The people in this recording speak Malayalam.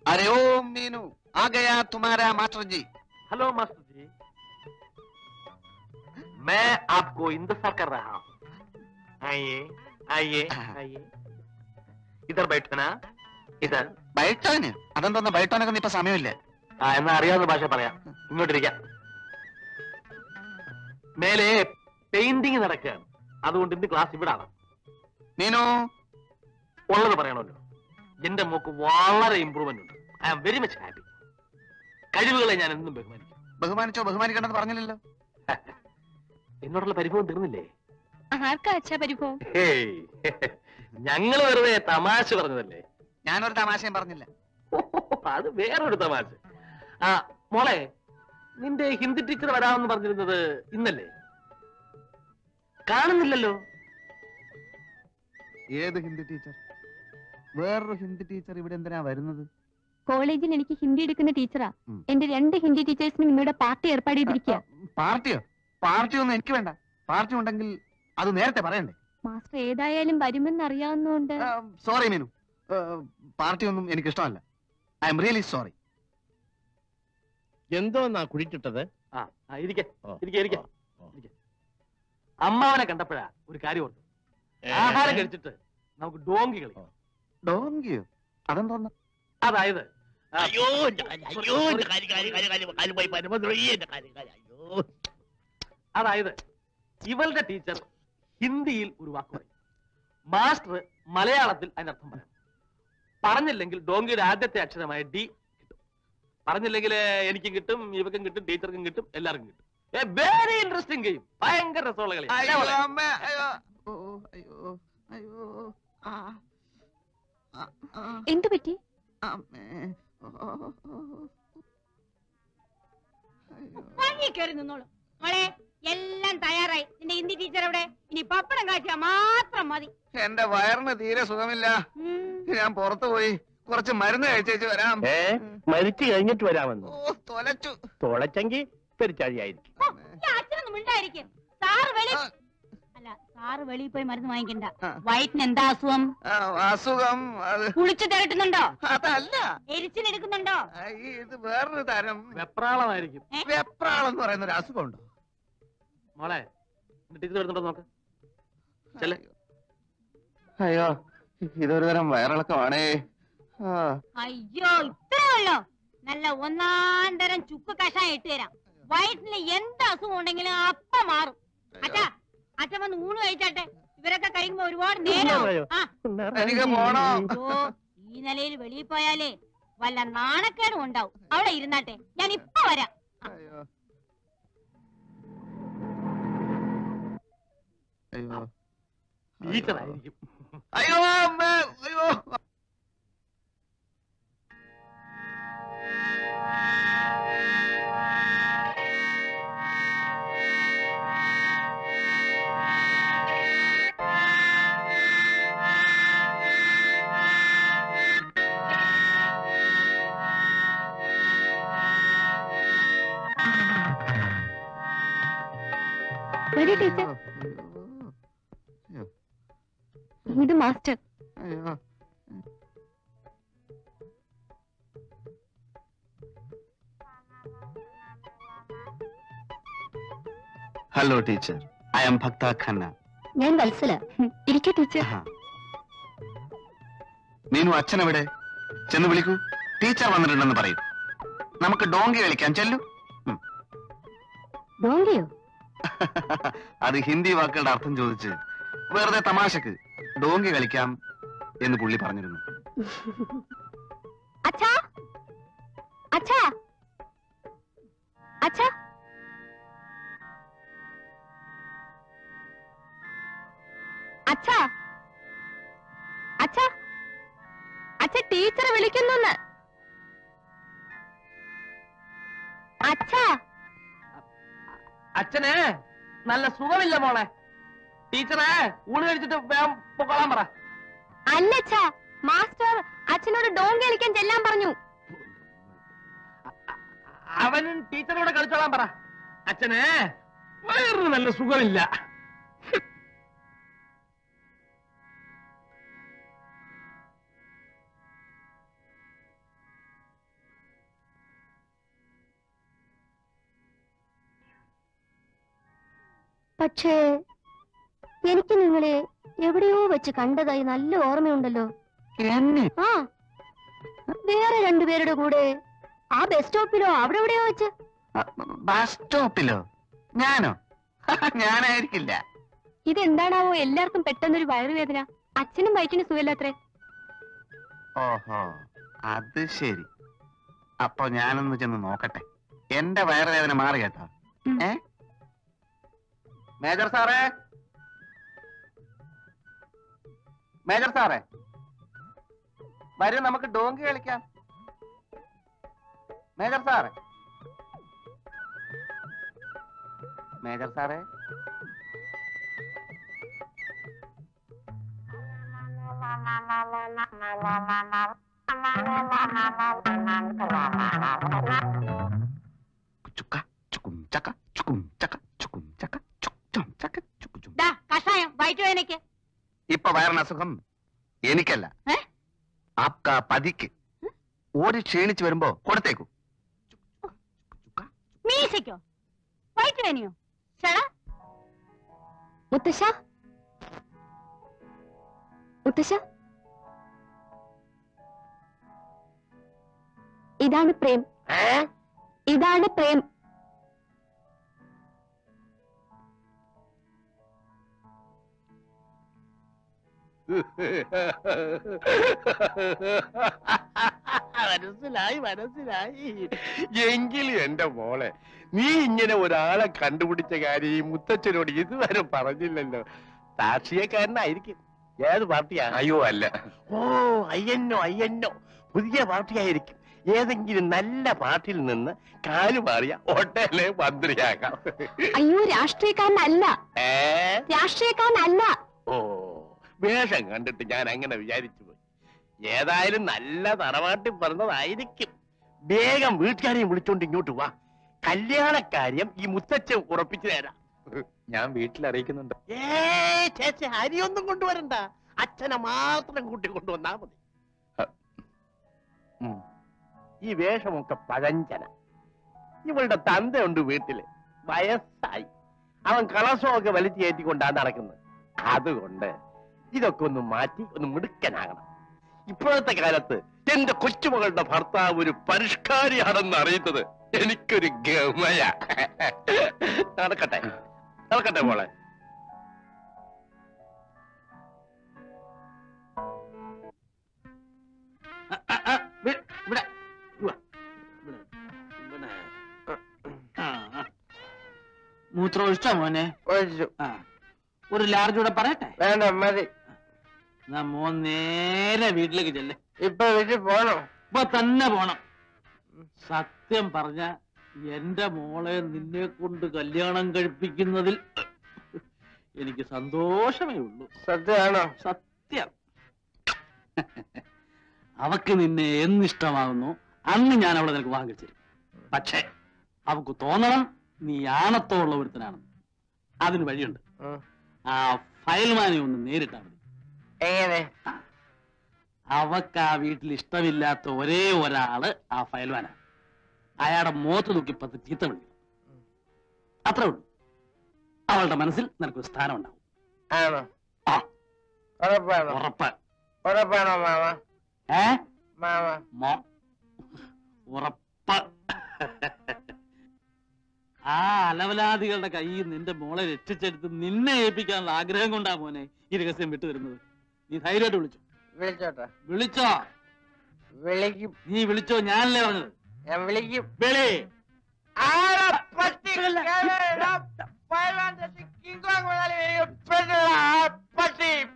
अरे ओ मीनू, आ गया तुम्हारा master ji. Hello master ji, मैं आपको इंतजार कर रहा हूँ। आइए आइए आइए, इधर बैठो ना, इधर ബൈട്ടോന് അതെന്തോന്ന് ബൈട്ടോനൊക്കെ ഇപ്പൊ സമയമില്ല. എന്നാ അറിയാവുന്ന ഭാഷ പറയാം. ഇങ്ങോട്ടിരിക്കാം. മേലെ പെയിന്റിങ് നടക്കുകയാണ്, അതുകൊണ്ട് ഇന്ന് ക്ലാസ് ഇവിടാണ്. മീനു ഉള്ളത് പറയണമല്ലോ, എന്റെ മോക്ക് വളരെ ഇമ്പ്രൂവ്മെന്റ് ഉണ്ട്. I am very much happy. കഴിവുകളെ ഞാൻ എന്നും ബഹുമാനിക്കും. ബഹുമാനിച്ചോ? ബഹുമാനിക്കണ്ടെന്ന് പറഞ്ഞില്ലല്ലോ. എന്നോടുള്ള പരിഭവം തീർന്നില്ലേ? ആർക്കാ അച്ഛാ പരിഭവം? ഞങ്ങള് വെറുതെ തമാശ പറഞ്ഞതല്ലേ. ഞാനൊരു തമാശയും പറഞ്ഞില്ല. അത് വേറൊരു തമാശ. ആ മോളെ, നിന്റെ ഹിന്ദി ടീച്ചർ വരാമെന്ന് പറഞ്ഞിരുന്നത് ഇന്നല്ലേ? കാണുന്നില്ലല്ലോ. ഏത് ഹിന്ദി ടീച്ചർ? വേറൊരു ഹിന്ദി ടീച്ചർ ഇവിടെ എന്തിനാ വരുന്നത്? കോളേജിൽ എനിക്ക് ഹിന്ദി എടുക്കുന്ന ടീച്ചറാ. എന്റെ 2 ഹിന്ദി ടീച്ചേഴ്സിനും ഇന്നിവിടെ പാർട്ടി ഏർപ്പാട് ചെയ്തിരിക്കുക. പാർട്ടിയോ? പാർട്ടിയൊന്നും എനിക്ക് വേണ്ട. പാർട്ടി ഉണ്ടെങ്കിൽ അത് നേരത്തെ പറയണ്ടേ? മാസ്റ്റർ ഏതായാലും വരുമെന്ന് അറിയാവുന്നതുകൊണ്ട്. സോറി മീനു, പാർട്ടി ഒന്നും എനിക്ക് ഇഷ്ടമല്ല. I'm really sorry. എന്തോന്നാ കുഴിച്ചിട്ടത്? അമ്മാവനെ കണ്ടപ്പോഴാ ഒരു കാര്യം ഓർത്തു. ആഹാരം കഴിച്ചിട്ട് നമുക്ക് ഡോങ്കി കളി. ഡോങ്കിയോ? അതെന്തോന്ന്? അതായത് അതായത് ഇവളുടെ ടീച്ചർ ഹിന്ദിയിൽ ഒരു വാക്ക് പറയും, മാസ്റ്റർ മലയാളത്തിൽ അതിനർത്ഥം പറയാം. പറഞ്ഞില്ലെങ്കിൽ ഡോങ്കിയുടെ ആദ്യത്തെ അക്ഷരമായ ഡി കിട്ടും. പറഞ്ഞില്ലെങ്കിൽ എനിക്കും കിട്ടും, ഇവക്കും കിട്ടും, ടീച്ചർക്കും കിട്ടും, എല്ലാവർക്കും കിട്ടും. വെരി ഇൻട്രസ്റ്റിംഗ് ഗെയിം, ഭയങ്കര രസമുള്ള കളി. എന്തു പറ്റി? കയറി നിന്നോളൂ മോളെ, എല്ലാം തയ്യാറായി. നിന്റെ ഹിന്ദി ടീച്ചർ എവിടെ? ഇനി പപ്പടം കാച്ചിയാ മാത്രം മതി. എന്റെ വയറിന് തീരെ സുഖമില്ല. ഞാൻ പുറത്തു പോയി കുറച്ച് മരുന്ന് കഴിച്ചേച്ച് വരാം. മരിച്ചു കഴിഞ്ഞിട്ട് വരാമെന്ന്? തൊലച്ചു. തൊളച്ചെങ്കിൽ പെരിച്ചാഴിയായിരിക്കും. അച്ഛനൊന്നും ഉണ്ടായിരിക്കും. സാറ് വെളിയിൽ പോയി മരുന്ന് വാങ്ങിക്കണ്ട. വയറ്റിന് എന്താ അസുഖം? അസുഖം കുളിച്ചു തിരട്ടുന്നുണ്ടോ? അതല്ല, എരിച്ചിലെടുക്കുന്നുണ്ടോ? ഇത് വേറൊരു തരം വെപ്രാളമായിരിക്കും. വെപ്രാളം എന്ന് പറയുന്ന ഒരു അസുഖം ഉണ്ടോ മോളെ? ടീച്ചർ വരുന്നുണ്ടോ നോക്ക്. അയ്യോ, ഇതൊരു തരം വയറിളക്കമാണേ. അയ്യോ, ഇത്രേ ഉള്ളോ? നല്ല 1-ാം തരം ചുക്ക് കഷായം ഇട്ട് തരാം. വയറ്റിന് എന്ത് അസുഖം ഉണ്ടെങ്കിലും അപ്പം മാറും. അച്ഛൻ വന്ന് ഊണ് കഴിച്ചാട്ടെ. ഇവരൊക്കെ കഴിയുമ്പോ ഒരുപാട് നേരം. ഈ നിലയിൽ വെളിയിൽ പോയാലേ വല്ല നാണക്കേടും ഉണ്ടാവും. അവിടെ ഇരുന്നാട്ടെ, ഞാൻ ഇപ്പൊ വരാം. ടീച്ചറായിരിക്കും. അയ്യോ അമ്മേ, അയ്യോ. ടീച്ചർ, ഇത് master. Hello teacher, I am Bhakta Khanna. ഞാൻ വത്സല. ഇരിക്കൂ ടീച്ചർ. മീനു, അച്ഛനെവിടെ? ചെന്ന് വിളിക്കൂ. ടീച്ചർ വന്നിട്ടുണ്ടെന്ന് പറയൂ. നമുക്ക് ഡോങ്കി കളിക്കാൻ. ചെല്ലു. ഡോങ്കിയോ? അത് ഹിന്ദി വാക്കുകളുടെ അർത്ഥം ചോദിച്ച് വെറുതെ തമാശക്ക് ഡോങ്കി കളിക്കാം എന്ന് പുള്ളി പറഞ്ഞിരുന്നു. അച്ഛാ, അച്ഛാ, അച്ഛാ, അച്ഛാ, അച്ഛാ, അച്ഛ ടീച്ചറെ വിളിക്കുന്നു. അച്ഛാ, അച്ഛന് നല്ല സുഖമില്ല മോളെ. ടീച്ചറെ ഊണ് കഴിച്ചിട്ട് വേഗം പൊക്കോളാൻ പറ. അല്ലച്ചാ, മാസ്റ്റർ അച്ഛനോട് ഡോങ്കി കളിക്കാൻ ചെല്ലാൻ പറഞ്ഞു. അവനും ടീച്ചറോട് കളിച്ചോളാൻ പറ. അച്ഛന് വേറൊരു നല്ല സുഖമില്ല. പക്ഷേ എനിക്ക് നിങ്ങളെ എവിടെയോ വെച്ച് കണ്ടതായി നല്ല ഓർമ്മയുണ്ടല്ലോ. ആ, വേറെ രണ്ടുപേരുടെ കൂടെ ആ ബസ് സ്റ്റോപ്പിലോ അവിടെ എവിടെയോ വെച്ച്. ബസ് സ്റ്റോപ്പിലോ? ഞാനോ? ഞാനായിരിക്കില്ല. ഇതെന്താണാവോ എല്ലാവർക്കും പെട്ടെന്നൊരു വയറുവേദന? അച്ഛനും വയറ്റിന് സുഖമില്ലാത്രേ. ഓഹോ, അത് ശരി. അപ്പൊ ഞാനൊന്ന് ചെന്ന് നോക്കട്ടെ. എന്റെ വയറുവേദന മാറി കേട്ടോ. മേജർ സാറേ, മേജർ സാറേ, വരൂ നമുക്ക് ഡോങ്കി കളിക്കാം. മേജർ സാറേ, മേജർ സാറേ, കഷായം വയറ്റുവേദനയ്ക്ക്. ഇപ്പൊ വയറിന് അസുഖം എനിക്കല്ല, ആപ്കാ പതിക്ക്. ഓടി ക്ഷീണിച്ചു വരുമ്പോ കൊടുത്തേക്കൂ. മീശയ്ക്കോ? വയറ്റുവേദനയോ? ചേടാ മുത്തശ്ശ, മുത്തശ്ശ, ഇതാണ് പ്രേം. ഇതാണ് പ്രേം. മനസ്സിലായി മനസ്സിലായി. എങ്കിലും എന്റെ മോളെ, നീ ഇങ്ങനെ ഒരാളെ കണ്ടുപിടിച്ച കാര്യം ഈ മുത്തച്ഛനോട് ഇതുവരെ പറഞ്ഞില്ലല്ലോ. രാഷ്ട്രീയക്കാരനായിരിക്കും. ഏത് പാർട്ടിയാ? അയ്യോ അല്ല. ഓ, അയ്യന്നോ, പുതിയ പാർട്ടിയായിരിക്കും. ഏതെങ്കിലും നല്ല പാർട്ടിയിൽ നിന്ന് കാലുമാറിയ ഹോട്ടലിലെ മന്ത്രിയാകാം. അയ്യോ, രാഷ്ട്രീയക്കാരനല്ല, രാഷ്ട്രീയക്കാരനല്ല. ഓ, വേഷം കണ്ടിട്ട് ഞാൻ അങ്ങനെ വിചാരിച്ചു പോയി. ഏതായാലും നല്ല തറവാട്ടിൽ പറഞ്ഞതായിരിക്കും. വേഗം വീട്ടുകാരെയും വിളിച്ചോണ്ട് ഇങ്ങോട്ട് വാ. കല്യാണക്കാര്യം ഈ മുത്തച്ഛൻ ഉറപ്പിച്ചു തരാം. ഞാൻ വീട്ടിൽ അറിയിക്കുന്നുണ്ട്. ചേച്ചി, അരിയൊന്നും കൊണ്ടുവരണ്ട. അച്ഛനെ മാത്രം കൂട്ടി കൊണ്ടുവന്നാ മതി. ഈ വേഷമൊക്കെ പഴഞ്ചന. ഇവളുടെ തന്തയുണ്ട് വീട്ടില്, വയസ്സായി. അവൻ കളസമൊക്കെ വലിച്ചു കയറ്റിക്കൊണ്ടാണ് നടക്കുന്നത്. അതുകൊണ്ട് ഇതൊക്കെ ഒന്ന് മാറ്റി ഒന്ന് മിടുക്കനാകണം. ഇപ്പോഴത്തെ കാലത്ത് എന്റെ കൊച്ചുമകളുടെ ഭർത്താവ് ഒരു പരിഷ്കാരിയാണെന്ന് അറിയുന്നത് എനിക്കൊരു ഗമയ. നടക്കട്ടെ നടക്കട്ടെ മോളെ. മൂത്രം ഒഴിച്ചോ മോനെ? ഒഴിച്ചു. ഒരു ലാർജ് കൂടെ പറയട്ടെ? വേണ്ട, മതി. മോൻ നേരെ വീട്ടിലേക്ക് ചെല്ലേ. ഇപ്പൊ വീട്ടിൽ പോണോ? ഇപ്പൊ തന്നെ പോണം. സത്യം പറഞ്ഞ എന്റെ മോളെ നിന്നെ കൊണ്ട് കല്യാണം കഴിപ്പിക്കുന്നതിൽ എനിക്ക് സന്തോഷമേ ഉള്ളൂ. സത്യമാണോ? സത്യം. അവക്ക് നിന്നെ എന്നിഷ്ടമാകുന്നു അന്ന് ഞാൻ അവളെ നിനക്ക് വാങ്ങിച്ചു തരും. പക്ഷേ അവക്ക് തോന്നണം നീ ആണത്തോള്ള ഒരുത്തനാണെന്ന്. അതിന് വഴിയുണ്ട്. ആ ഫയൽമാനെ ഒന്ന് നേരിട്ടാ മതി. എങ്ങനെ? അവക്ക് ആ വീട്ടിൽ ഇഷ്ടമില്ലാത്ത ഒരേ ഒരാള് ആ ഫയൽമാനാണ്. അയാളുടെ മുഖത്ത് നോക്കി 10 ചീത്ത വിളിക്കണം. അത്രേ ഉള്ളൂ. അവളുടെ മനസ്സിൽ നിനക്കൊരു സ്ഥാനം ഉണ്ടാവും. ആണോ? ആ, ഉറപ്പാണോ? ഉറപ്പ്. ഉറപ്പാണോ മാമ? മാമ ഉറപ്പ്. ആ അലവലാദികളുടെ കയ്യിൽ നിന്റെ മോളെ രക്ഷിച്ചെടുത്ത് നിന്നെ ഏൽപ്പിക്കാനുള്ള ആഗ്രഹം കൊണ്ടാ മോനെ ഈ രഹസ്യം വിട്ടുതരുന്നത്. നീ ധൈര്യമായിട്ട് വിളിച്ചു. വിളിച്ചോട്ടെ? വിളിച്ചോ? വിളിക്കും. നീ വിളിച്ചോ? ഞാനല്ലേ പറഞ്ഞത്. ഞാൻ വിളിക്കും. വിളി. പട്ടി